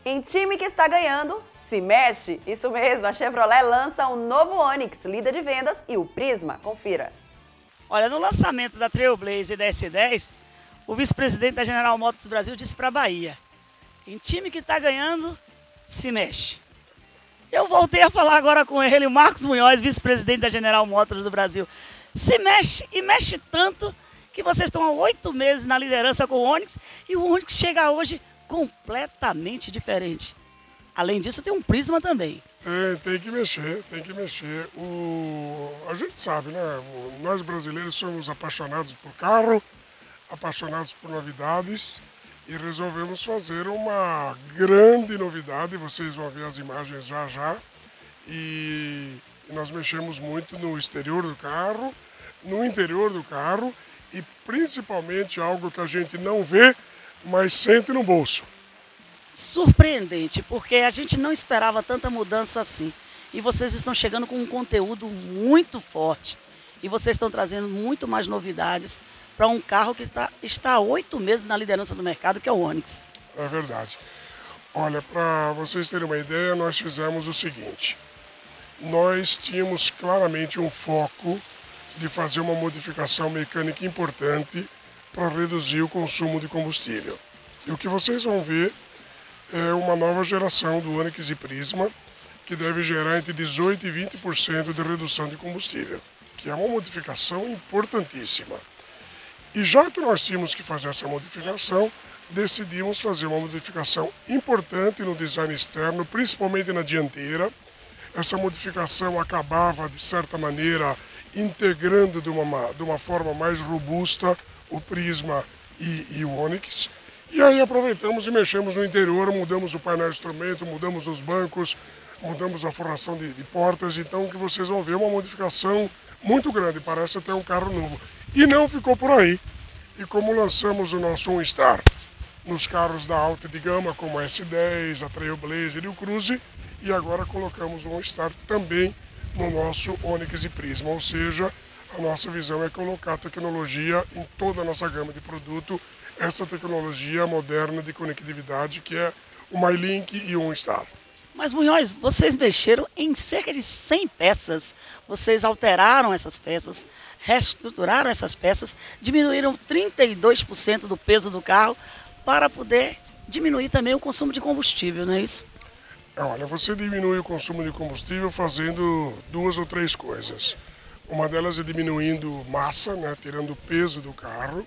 Em time que está ganhando, se mexe. Isso mesmo, a Chevrolet lança um novo Onix, líder de vendas, e o Prisma. Confira. Olha, no lançamento da Trailblazer e da S10, o vice-presidente da General Motors do Brasil disse para a Bahia: em time que está ganhando, se mexe. Eu voltei a falar agora com ele, o Marcos Munhoz, vice-presidente da General Motors do Brasil. Se mexe e mexe tanto que vocês estão há 8 meses na liderança com o Onix e o Onix chega hoje completamente diferente. Além disso, tem um Prisma também. Tem que mexer, tem que mexer. A gente sabe, né? Nós brasileiros somos apaixonados por carro, apaixonados por novidades e resolvemos fazer uma grande novidade. Vocês vão ver as imagens já já. E nós mexemos muito no exterior do carro, no interior do carro e principalmente algo que a gente não vê, mas sente no bolso. Surpreendente, porque a gente não esperava tanta mudança assim. E vocês estão chegando com um conteúdo muito forte. E vocês estão trazendo muito mais novidades para um carro que está há 8 meses na liderança do mercado, que é o Onix. É verdade. Olha, para vocês terem uma ideia, nós fizemos o seguinte. Nós tínhamos claramente um foco de fazer uma modificação mecânica importante para reduzir o consumo de combustível. E o que vocês vão ver é uma nova geração do Onix e Prisma, que deve gerar entre 18% e 20% de redução de combustível, que é uma modificação importantíssima. E já que nós tínhamos que fazer essa modificação, decidimos fazer uma modificação importante no design externo, principalmente na dianteira. Essa modificação acabava, de certa maneira, integrando de uma forma mais robusta o Prisma e o Onix. E aí aproveitamos e mexemos no interior, mudamos o painel de instrumento, mudamos os bancos, mudamos a forração de portas. Então o que vocês vão ver é uma modificação muito grande, parece até um carro novo. E não ficou por aí. E como lançamos o nosso OnStar nos carros da alta de gama, como a S10, a Trailblazer e o Cruze, e agora colocamos o OnStar também no nosso Onix e Prisma, ou seja, a nossa visão é colocar tecnologia em toda a nossa gama de produto, essa tecnologia moderna de conectividade que é o MyLink e o OnStar. Mas, Munhoz, vocês mexeram em cerca de 100 peças, vocês alteraram essas peças, reestruturaram essas peças, diminuíram 32% do peso do carro para poder diminuir também o consumo de combustível, não é isso? Olha, você diminui o consumo de combustível fazendo 2 ou 3 coisas. Uma delas é diminuindo massa, né, tirando o peso do carro.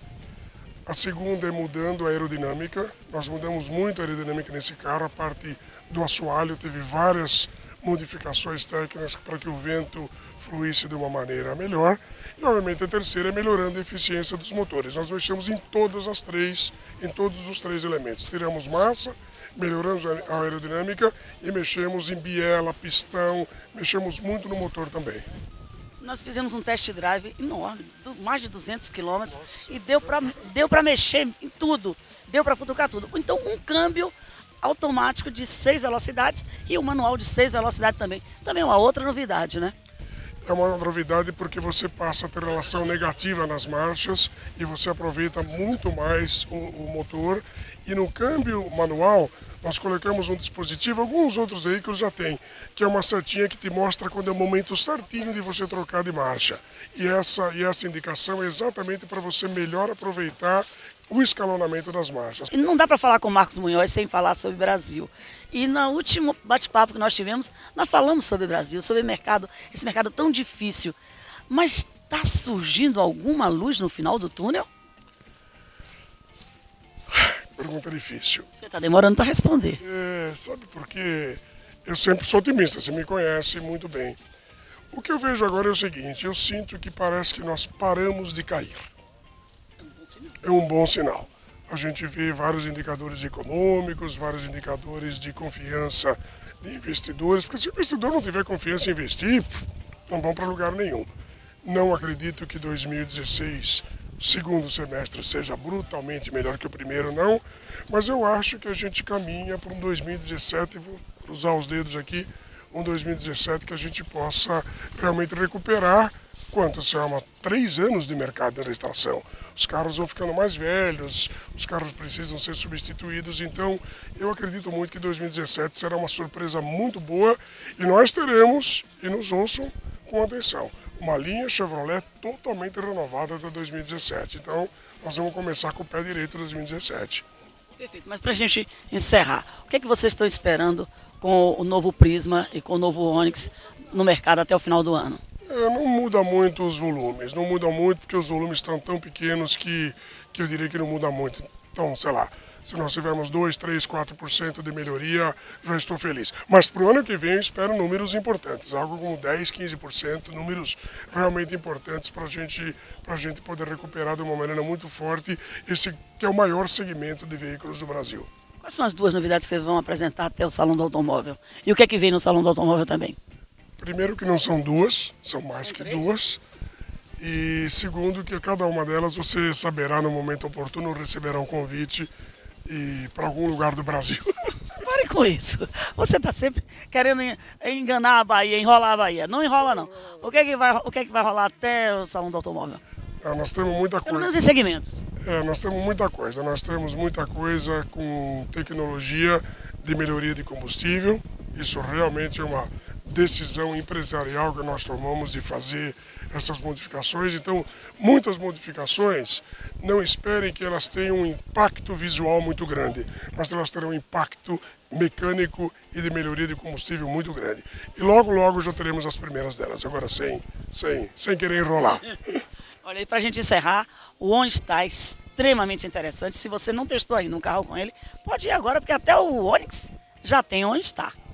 A segunda é mudando a aerodinâmica. Nós mudamos muito a aerodinâmica nesse carro. A parte do assoalho teve várias modificações técnicas para que o vento fluísse de uma maneira melhor. E, obviamente, a terceira é melhorando a eficiência dos motores. Nós mexemos em todos os 3 elementos. Tiramos massa, melhoramos a aerodinâmica e mexemos em biela, pistão, mexemos muito no motor também. Nós fizemos um test drive enorme, mais de 200 quilômetros, e deu para mexer em tudo, deu para futucar tudo. Então, um câmbio automático de 6 velocidades e um manual de 6 velocidades também. Também é uma outra novidade, né? É uma novidade porque você passa a ter relação negativa nas marchas e você aproveita muito mais o motor. E no câmbio manual, nós colocamos um dispositivo, alguns outros veículos já têm, que é uma setinha que te mostra quando é o momento certinho de você trocar de marcha. E essa indicação é exatamente para você melhor aproveitar o escalonamento das marchas. E não dá para falar com o Marcos Munhoz sem falar sobre o Brasil. E no último bate-papo que nós tivemos, nós falamos sobre o Brasil, sobre o mercado, esse mercado tão difícil. Mas está surgindo alguma luz no final do túnel? Pergunta difícil. Você está demorando para responder. Sabe por quê? Eu sempre sou otimista, você me conhece muito bem. O que eu vejo agora é o seguinte, eu sinto que parece que nós paramos de cair. É um bom sinal. A gente vê vários indicadores econômicos, vários indicadores de confiança de investidores, porque se o investidor não tiver confiança em investir, não vão para lugar nenhum. Não acredito que 2016, segundo semestre, seja brutalmente melhor que o primeiro, não, mas eu acho que a gente caminha para um 2017, vou cruzar os dedos aqui, um 2017 que a gente possa realmente recuperar quanto, Selma? 3 anos de mercado de restauração. Os carros vão ficando mais velhos, os carros precisam ser substituídos, então eu acredito muito que 2017 será uma surpresa muito boa e nós teremos, e nos ouçam com atenção, uma linha Chevrolet totalmente renovada até 2017. Então nós vamos começar com o pé direito em 2017. Perfeito, mas para a gente encerrar, o que é que vocês estão esperando com o novo Prisma e com o novo Onix no mercado até o final do ano? Não muda muito os volumes, não muda muito porque os volumes estão tão pequenos que eu diria que não muda muito. Então, sei lá, se nós tivermos 2, 3, 4% de melhoria, já estou feliz. Mas para o ano que vem eu espero números importantes, algo como 10, 15%, números realmente importantes para a gente poder recuperar de uma maneira muito forte esse que é o maior segmento de veículos do Brasil. Quais são as duas novidades que vocês vão apresentar até o Salão do Automóvel? E o que é que vem no Salão do Automóvel também? Primeiro que não são duas, são mais que duas. E segundo que cada uma delas você saberá no momento oportuno, receberá um convite para algum lugar do Brasil. Pare com isso. Você está sempre querendo enganar a Bahia, enrolar a Bahia. Não enrola não. O que é que vai rolar até o Salão do Automóvel? Nós temos muita Pelo coisa. menos em segmentos. Nós temos muita coisa. Nós temos muita coisa com tecnologia de melhoria de combustível. Isso realmente é uma decisão empresarial que nós tomamos de fazer essas modificações. Então, muitas modificações, não esperem que elas tenham um impacto visual muito grande, mas elas terão um impacto mecânico e de melhoria de combustível muito grande. E logo, logo já teremos as primeiras delas, agora sem querer enrolar. Olha, e para a gente encerrar, o Onix está extremamente interessante. Se você não testou ainda um carro com ele, pode ir agora, porque até o Onix já tem onde está.